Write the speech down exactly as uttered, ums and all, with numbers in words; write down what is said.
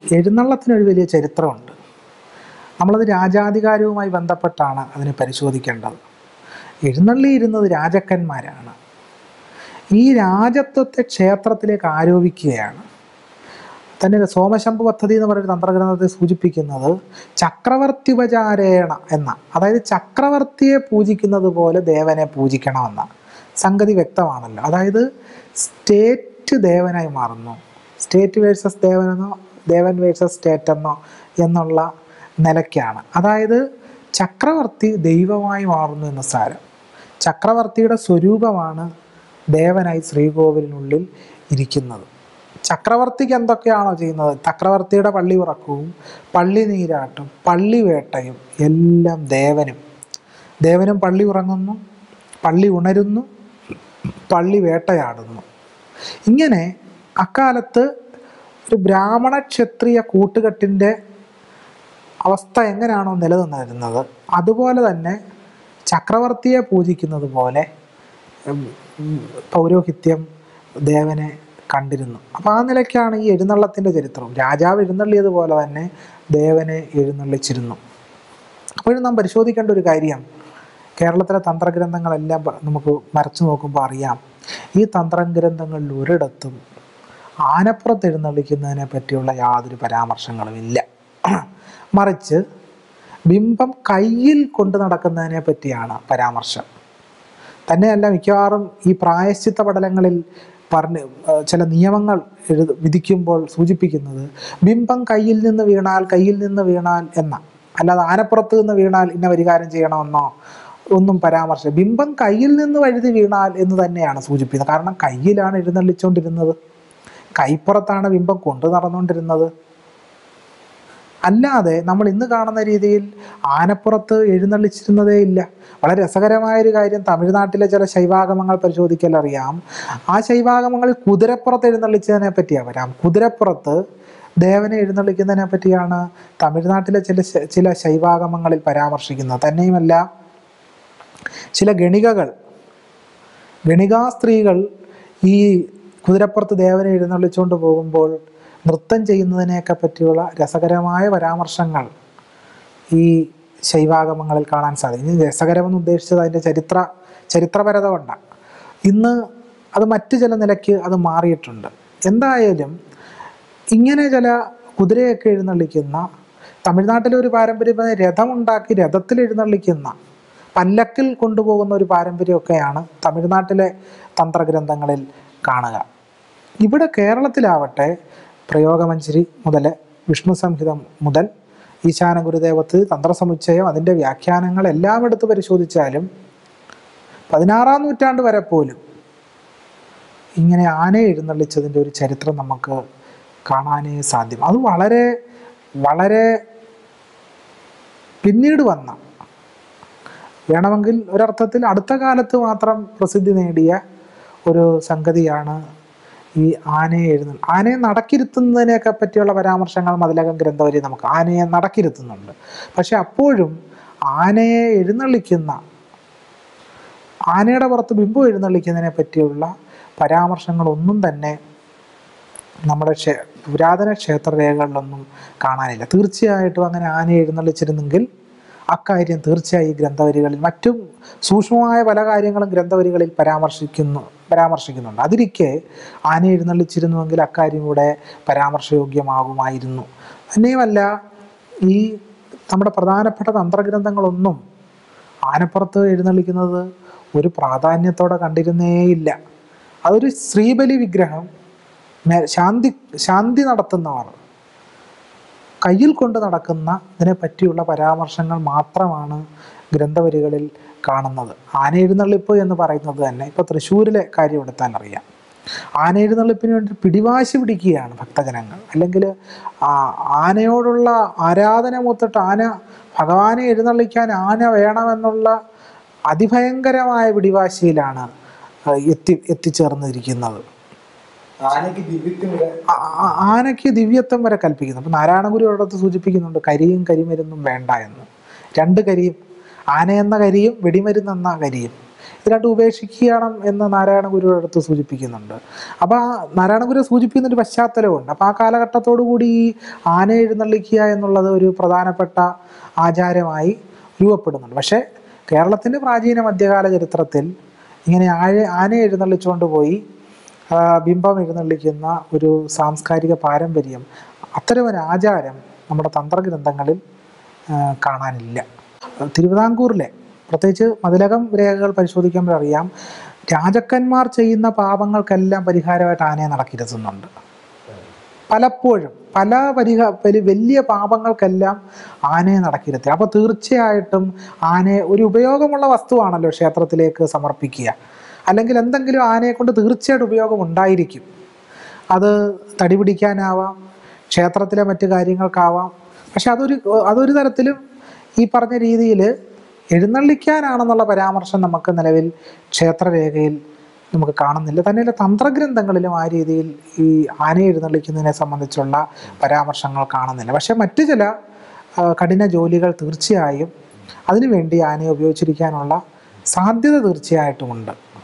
എഴുന്നള്ളത്തിനൊരു വലിയ ചരിത്രമുണ്ട്. നമ്മളത് രാജാധികാരവുമായി ബന്ധപ്പെട്ടാണ് അതിനെ പരിശോധിക്കേണ്ടത്. എഴുന്നള്ളിയിരുന്നത് രാജാക്കന്മാരാണ്. ഈ രാജത്വത്തെ ക്ഷേത്രത്തിലേക്ക് ആരോപിക്കുകയാണ്. തന്നെ സോമശംഭു പദ്ധതി എന്ന് പറയുന്ന തന്ത്രഗ്രന്ഥത്തെ സൂചിപ്പിക്കുന്നത് ചക്രവർത്തിപചാരേണ എന്ന, അതായത് ചക്രവർത്തിയെ പൂജിക്കുന്നത് പോലെ ദേവനെ പൂജിക്കണമെന്ന സംഗതി വ്യക്തമാണല്ലോ. അതായത് സ്റ്റേറ്റ് ദേവനായി മാറുന്നു. സ്റ്റേറ്റ് വേഴ്സസ് ദേവനെന്നോ ദേവൻ വേഴ്സസ് സ്റ്റേറ്റ് എന്നോ എന്നുള്ള നിലയ്ക്കാണ്. അതായത് ചക്രവർത്തി ദൈവമായി മാറുന്നു എന്ന് സാരം. ചക്രവർത്തിയുടെ സ്വരൂപമാണ് ദേവനായി ശ്രീകോവിലിനുള്ളിൽ ഇരിക്കുന്നത്. ചക്രവർത്തിക്ക് എന്തൊക്കെയാണോ ചെയ്യുന്നത്, ചക്രവർത്തിയുടെ പള്ളി ഉറക്കവും പള്ളി നീരാട്ടും പള്ളി വേട്ടയും എല്ലാം ദേവനും ദേവനും പള്ളി ഉറങ്ങുന്നു, പള്ളി ഉണരുന്നു, പള്ളി വേട്ടയാടുന്നു. ഇങ്ങനെ അക്കാലത്ത് ഒരു ബ്രാഹ്മണ ക്ഷത്രിയ കൂട്ടുകെട്ടിൻ്റെ അവസ്ഥ എങ്ങനെയാണോ നിലനിന്നിരുന്നത്, അതുപോലെ തന്നെ ചക്രവർത്തിയെ പൂജിക്കുന്നത് പോലെ പൗരോഹിത്യം ദേവനെ കണ്ടിരുന്നു. അപ്പോൾ ആ നിലയ്ക്കാണ് ഈ എഴുന്നള്ളത്തിൻ്റെ ചരിത്രവും. രാജാവ് എഴുന്നള്ളിയതുപോലെ തന്നെ ദേവനെ എഴുന്നള്ളിച്ചിരുന്നു. അപ്പോഴും നാം പരിശോധിക്കേണ്ട ഒരു കാര്യം, കേരളത്തിലെ തന്ത്രഗ്രന്ഥങ്ങളെല്ലാം നമുക്ക് മറച്ചു നോക്കുമ്പോൾ അറിയാം, ഈ തന്ത്രഗ്രന്ഥങ്ങളിൽ ഒരിടത്തും ആനപ്പുറത്ത് എഴുന്നള്ളിക്കുന്നതിനെ പറ്റിയുള്ള യാതൊരു പരാമർശങ്ങളും ഇല്ല. മറിച്ച് ബിംബം കയ്യിൽ കൊണ്ടു നടക്കുന്നതിനെ പറ്റിയാണ് പരാമർശം. തന്നെയല്ല, മിക്കവാറും ഈ പ്രായശ്ചിത്ത പടലങ്ങളിൽ പറഞ്ഞ് ചില നിയമങ്ങൾ എഴു വിധിക്കുമ്പോൾ സൂചിപ്പിക്കുന്നത് ബിംബം കയ്യിൽ നിന്ന് വീണാൽ കയ്യിൽ നിന്ന് വീണാൽ എന്ന, അല്ലാതെ ആനപ്പുറത്ത് നിന്ന് വീണാൽ ഇന്ന പരിഹാരം ചെയ്യണമെന്നോ ഒന്നും പരാമർശം. ബിംബം കയ്യിൽ നിന്ന് വഴുതി വീണാൽ എന്ന് തന്നെയാണ് സൂചിപ്പിക്കുന്നത്. കാരണം കയ്യിലാണ് എഴുന്നള്ളിച്ചുകൊണ്ടിരുന്നത്, കൈപ്പുറത്താണ് ബിംബം കൊണ്ടു നടന്നുകൊണ്ടിരുന്നത്. അല്ലാതെ നമ്മൾ ഇന്ന് കാണുന്ന രീതിയിൽ ആനപ്പുറത്ത് എഴുന്നള്ളിച്ചിരുന്നതേ ഇല്ല. വളരെ രസകരമായൊരു കാര്യം, തമിഴ്നാട്ടിലെ ചില ശൈവാഗമങ്ങൾ പരിശോധിക്കൽ അറിയാം. ആ ശൈവാഗമങ്ങളിൽ കുതിരപ്പുറത്ത് എഴുന്നള്ളിച്ചതിനെ പറ്റിയാണ് വരാം. കുതിരപ്പുറത്ത് ദേവനെ എഴുന്നള്ളിക്കുന്നതിനെ പറ്റിയാണ് തമിഴ്നാട്ടിലെ ചില ചില ശൈവാഗമങ്ങളിൽ പരാമർശിക്കുന്നത്. തന്നെയുമല്ല, ചില ഗണികകൾ ഗണികാ സ്ത്രീകൾ ഈ കുതിരപ്പുറത്ത് ദേവനെ എഴുന്നള്ളിച്ചുകൊണ്ട് പോകുമ്പോൾ നൃത്തം ചെയ്യുന്നതിനെയൊക്കെ പറ്റിയുള്ള രസകരമായ പരാമർശങ്ങൾ ഈ ശൈവാഗമങ്ങളിൽ കാണാൻ സാധിക്കും. ഇനി രസകരമെന്ന് ഉദ്ദേശിച്ചത് അതിൻ്റെ ചരിത്ര ചരിത്രപരത കൊണ്ടാണ്. ഇന്ന് അത് മറ്റു ചില നിലയ്ക്ക് അത് മാറിയിട്ടുണ്ട്. എന്തായാലും ഇങ്ങനെ ചില കുതിരയൊക്കെ എഴുന്നള്ളിക്കുന്ന, തമിഴ്നാട്ടിലെ ഒരു പാരമ്പര്യമായ രഥമുണ്ടാക്കി രഥത്തിൽ എഴുന്നള്ളിക്കുന്ന, പല്ലക്കിൽ കൊണ്ടുപോകുന്ന ഒരു പാരമ്പര്യമൊക്കെയാണ് തമിഴ്നാട്ടിലെ തന്ത്രഗ്രന്ഥങ്ങളിൽ കാണുക. ഇവിടെ കേരളത്തിലാവട്ടെ പ്രയോഗമഞ്ജരി മുതൽ വിഷ്ണു സംഹിതം മുതൽ ഈശാന ഗുരുദേവത്ത് തന്ത്രസമുച്ചയം അതിൻ്റെ വ്യാഖ്യാനങ്ങൾ എല്ലാം എടുത്ത് പരിശോധിച്ചാലും പതിനാറാം നൂറ്റാണ്ട് വരെ പോലും ഇങ്ങനെ ആനയെ എഴുന്നള്ളിച്ചതിൻ്റെ ഒരു ചരിത്രം നമുക്ക് കാണാനേ സാധ്യം. അത് വളരെ വളരെ പിന്നീട് വന്ന, വേണമെങ്കിൽ ഒരർത്ഥത്തിൽ അടുത്ത കാലത്ത് മാത്രം പ്രസിദ്ധി നേടിയ ഒരു സംഗതിയാണ് ഈ ആനയെ എഴുന്ന ആനയെ നടക്കിരുത്തുന്നതിനെയൊക്കെ പറ്റിയുള്ള പരാമർശങ്ങൾ മതിലകം ഗ്രന്ഥവരി നമുക്ക് ആനയെ നടക്കിരുത്തുന്നുണ്ട്. പക്ഷെ അപ്പോഴും ആനയെ എഴുന്നള്ളിക്കുന്ന, ആനയുടെ പുറത്ത് ബിംബം എഴുന്നള്ളിക്കുന്നതിനെ പറ്റിയുള്ള പരാമർശങ്ങളൊന്നും തന്നെ നമ്മുടെ ക്ഷേ പുരാതന ക്ഷേത്രരേഖകളിലൊന്നും കാണാനില്ല. തീർച്ചയായിട്ടും അങ്ങനെ ആനയെ എഴുന്നള്ളിച്ചിരുന്നെങ്കിൽ അക്കാര്യം തീർച്ചയായും ഈ ഗ്രന്ഥവരികളിൽ മറ്റും സൂക്ഷ്മമായ പല കാര്യങ്ങളും ഗ്രന്ഥവരികളിൽ പരാമർശിക്കുന്നു പരാമർശിക്കുന്നുണ്ട്. അതിരിക്കെ ആന എഴുന്നള്ളിച്ചിരുന്നുവെങ്കിൽ അക്കാര്യം കൂടെ പരാമർശയോഗ്യമാകുമായിരുന്നു. തന്നെയുമല്ല, ഈ നമ്മുടെ പ്രധാനപ്പെട്ട തന്ത്രഗ്രന്ഥങ്ങളൊന്നും ആനപ്പുറത്ത് എഴുന്നള്ളിക്കുന്നത് ഒരു പ്രാധാന്യത്തോടെ കണ്ടിരുന്നേയില്ല. അതൊരു ശ്രീബലി വിഗ്രഹം ശാന്തി ശാന്തി നടത്തുന്നവർ കയ്യിൽ കൊണ്ട് നടക്കുന്ന ഇതിനെ പറ്റിയുള്ള പരാമർശങ്ങൾ മാത്രമാണ് ഗ്രന്ഥവരികളിൽ കാണുന്നത്. ആന എഴുന്നള്ളിപ്പ് എന്ന് പറയുന്നത് തന്നെ ഇപ്പോൾ തൃശ്ശൂരിലെ കാര്യം എടുത്താൽ അറിയാം. ആന എഴുന്നള്ളിപ്പിന് വേണ്ടി പിടിവാശി പിടിക്കുകയാണ് ഭക്തജനങ്ങൾ. അല്ലെങ്കിൽ ആനയോടുള്ള ആരാധന മൂത്തിട്ട് ആന ഭഗവാനെ എഴുന്നള്ളിക്കാൻ ആന വേണമെന്നുള്ള അതിഭയങ്കരമായ പിടിവാശിയിലാണ് എത്തി എത്തിച്ചേർന്നിരിക്കുന്നത്. ആനയ്ക്ക് ദിവ്യത്വം വരെ കൽപ്പിക്കുന്നു. അപ്പൊ നാരായണഗുരു ഒരിടത്ത് സൂചിപ്പിക്കുന്നുണ്ട്, കരിയും കരിമരുന്നും വേണ്ട എന്ന്. രണ്ട് കരിയും, ആന എന്ന കരിയും വെടിമരുന്നെന്ന കരിയും. ഇത് രണ്ടും ഉപേക്ഷിക്കണം എന്ന് നാരായണ ഗുരുവിടെ അടുത്ത് സൂചിപ്പിക്കുന്നുണ്ട്. അപ്പോൾ ആ നാരായണ ഗുരു സൂചിപ്പിക്കുന്നൊരു പശ്ചാത്തലമുണ്ട്. അപ്പോൾ ആ കാലഘട്ടത്തോടു കൂടി ഈ ആന എഴുന്നള്ളിക്കുക എന്നുള്ളത് ഒരു പ്രധാനപ്പെട്ട ആചാരമായി രൂപപ്പെടുന്നുണ്ട്. പക്ഷേ കേരളത്തിൻ്റെ പ്രാചീന മധ്യകാല ചരിത്രത്തിൽ ഇങ്ങനെ ആഴ ആന എഴുന്നള്ളിച്ചുകൊണ്ട് പോയി ബിംബം എഴുന്നള്ളിക്കുന്ന ഒരു സാംസ്കാരിക പാരമ്പര്യം, അത്തരമൊരു ആചാരം നമ്മുടെ തന്ത്രഗ്രന്ഥങ്ങളിൽ കാണാനില്ല. തിരുവിതാംകൂറിലെ പ്രത്യേകിച്ച് മതിലകം രേഖകൾ പരിശോധിക്കുമ്പോൾ അറിയാം, രാജാക്കന്മാർ ചെയ്യുന്ന പാപങ്ങൾക്കെല്ലാം പരിഹാരമായിട്ട് ആനയെ നടക്കിരുത്തുന്നുണ്ട്. പലപ്പോഴും പല പരിഹാ വലിയ പാപങ്ങൾക്കെല്ലാം ആനയെ നടക്കിരുത്തി. അപ്പോൾ തീർച്ചയായിട്ടും ആനയെ ഒരു ഉപയോഗമുള്ള വസ്തുവാണല്ലോ ക്ഷേത്രത്തിലേക്ക് സമർപ്പിക്കുക, അല്ലെങ്കിൽ എന്തെങ്കിലും ആനയെ കൊണ്ട് തീർച്ചയായിട്ടും ഉപയോഗം ഉണ്ടായിരിക്കും. അത് തടി പിടിക്കാനാവാം, ക്ഷേത്രത്തിലെ മറ്റു കാര്യങ്ങൾക്കാവാം. പക്ഷെ അതൊരു അതൊരു തരത്തിലും ഈ പറഞ്ഞ രീതിയിൽ എഴുന്നള്ളിക്കാനാണെന്നുള്ള പരാമർശം നമുക്ക് നിലവിൽ ക്ഷേത്രരേഖയിൽ നമുക്ക് കാണുന്നില്ല. തന്നെയല്ല തന്ത്രഗ്രന്ഥങ്ങളിലും ആ രീതിയിൽ ഈ ആനയെ എഴുന്നള്ളിക്കുന്നതിനെ സംബന്ധിച്ചുള്ള പരാമർശങ്ങൾ കാണുന്നില്ല. പക്ഷെ മറ്റു ചില കഠിന ജോലികൾ തീർച്ചയായും അതിനുവേണ്ടി ആനയെ ഉപയോഗിച്ചിരിക്കാനുള്ള സാധ്യത തീർച്ചയായിട്ടുമുണ്ട്.